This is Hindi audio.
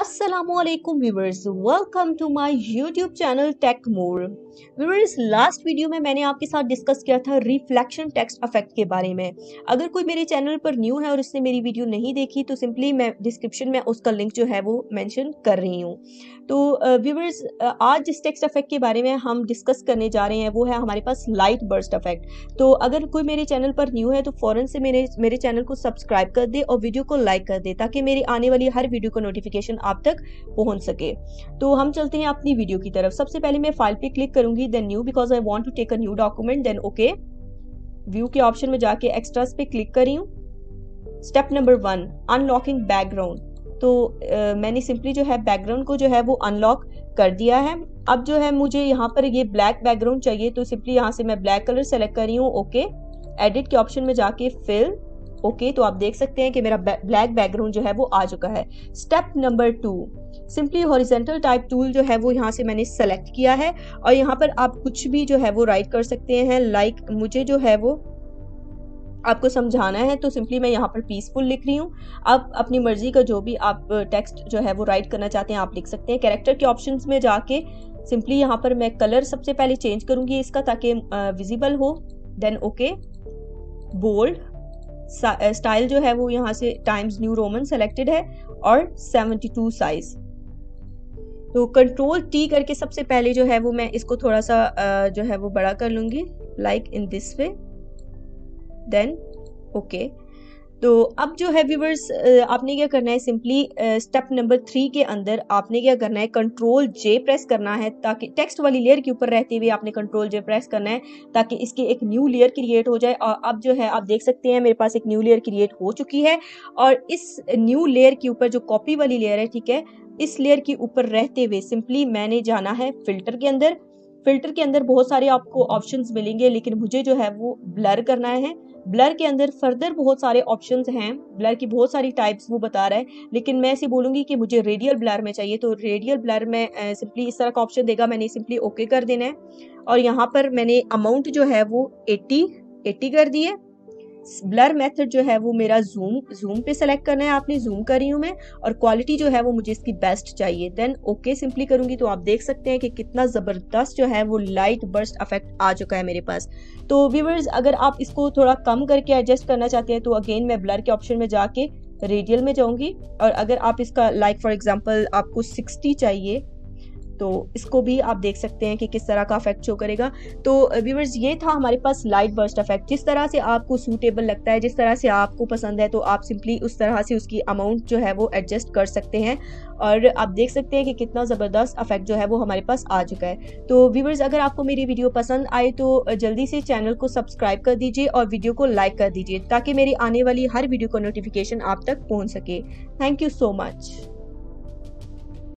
अस्सलामुअलैकुम viewers, welcome to my YouTube channel tech more. Viewers, last video में मैंने आपके साथ डिस्कस किया था रिफ्लेक्शन टेक्स्ट इफेक्ट के बारे में। अगर कोई मेरे चैनल पर न्यू है और उसने मेरी वीडियो नहीं देखी तो सिंपली मैं डिस्क्रिप्शन में उसका लिंक जो है वो मेंशन कर रही हूँ। तो व्यूअर्स, आज जिस टेक्स्ट इफेक्ट के बारे में हम डिस्कस करने जा रहे हैं वो है हमारे पास लाइट बर्स्ट इफेक्ट। तो अगर कोई मेरे चैनल पर न्यू है तो फौरन से मेरे चैनल को सब्सक्राइब कर दे और वीडियो को लाइक कर दे ताकि मेरी आने वाली हर वीडियो को नोटिफिकेशन आप तक पहुंच सके। तो हम चलते हैं अपनी वीडियो की तरफ। सबसे पहले मैं फाइल पे क्लिक करूंगी, then new because I want to take a new document, then okay. View के ऑप्शन में जाके एक्स्ट्रास पे क्लिक करी हूँ। Step number 1, unlocking background. तो मैंने सिंपली जो है बैकग्राउंड को जो है वो अनलॉक कर दिया है। अब जो है मुझे यहाँ पर ये ब्लैक बैकग्राउंड चाहिए तो सिंपली यहाँ से मैं ब्लैक कलर सेलेक्ट कर रही हूँ, ओके। एडिट के ऑप्शन में जाके फिल, ओके। तो आप देख सकते हैं कि मेरा ब्लैक बैकग्राउंड जो है वो आ चुका है। Step number 2, simply horizontal type tool जो है वो यहाँ से मैंने सेलेक्ट किया है और यहाँ पर आप कुछ भी जो है वो राइट कर सकते हैं। लाइक मुझे जो है वो आपको समझाना है तो सिंपली मैं यहाँ पर पीसफुल लिख रही हूँ। आप अपनी मर्जी का जो भी आप टेक्स्ट जो है वो राइट करना चाहते हैं आप लिख सकते हैं। कैरेक्टर के ऑप्शंस में जाके सिंपली यहाँ पर मैं कलर सबसे पहले चेंज करूंगी इसका ताकि विजिबल हो, देन ओके। बोल्ड स्टाइल जो है वो यहाँ से टाइम्स न्यू रोमन सेलेक्टेड है और 72 साइज। तो कंट्रोल टी करके सबसे पहले जो है वो मैं इसको थोड़ा सा जो है वो बड़ा कर लूंगी, like in this way, then okay. तो अब जो है व्यूवर्स, आपने क्या करना है, सिंपली स्टेप नंबर 3 के अंदर आपने क्या करना है, कंट्रोल जे प्रेस करना है ताकि टेक्स्ट वाली लेयर के ऊपर रहते हुए आपने कंट्रोल जे प्रेस करना है ताकि इसकी एक न्यू लेयर क्रिएट हो जाए। और अब जो है आप देख सकते हैं मेरे पास एक न्यू लेयर क्रिएट हो चुकी है और इस न्यू लेयर के ऊपर जो कॉपी वाली लेयर है, ठीक है, इस लेयर के ऊपर रहते हुए सिंपली मैंने जाना है फिल्टर के अंदर। फिल्टर के अंदर बहुत सारे आपको ऑप्शंस मिलेंगे लेकिन मुझे जो है वो ब्लर करना है। ब्लर के अंदर फर्दर बहुत सारे ऑप्शंस हैं, ब्लर की बहुत सारी टाइप्स वो बता रहा है, लेकिन मैं ऐसे बोलूंगी कि मुझे रेडियल ब्लर में चाहिए। तो रेडियल ब्लर में सिंपली इस तरह का ऑप्शन देगा, मैंने सिंपली ओके कर देना है और यहाँ पर मैंने अमाउंट जो है वो 80 कर दी है। ब्लर मेथड जो है वो मेरा जूम पे सेलेक्ट करना है, आपने जूम करी हूं मैं, और क्वालिटी जो है वो मुझे इसकी बेस्ट चाहिए, देन ओके सिंपली करूंगी। तो आप देख सकते हैं कि कितना जबरदस्त जो है वो लाइट बर्स्ट इफेक्ट आ चुका है मेरे पास। तो व्यूअर्स, अगर आप इसको थोड़ा कम करके एडजस्ट करना चाहते हैं तो अगेन मैं ब्लर के ऑप्शन में जाके रेडियल में जाऊंगी और अगर आप इसका लाइक फॉर एग्जाम्पल आपको 60 चाहिए तो इसको भी आप देख सकते हैं कि किस तरह का इफेक्ट शो करेगा। तो व्यूअर्स, ये था हमारे पास लाइट बर्स्ट इफेक्ट। जिस तरह से आपको सूटेबल लगता है, जिस तरह से आपको पसंद है, तो आप सिंपली उस तरह से उसकी अमाउंट जो है वो एडजस्ट कर सकते हैं और आप देख सकते हैं कि कितना ज़बरदस्त इफेक्ट जो है वो हमारे पास आ चुका है। तो व्यूअर्स, अगर आपको मेरी वीडियो पसंद आए तो जल्दी से चैनल को सब्सक्राइब कर दीजिए और वीडियो को लाइक कर दीजिए ताकि मेरी आने वाली हर वीडियो को नोटिफिकेशन आप तक पहुँच सके। Thank you so much.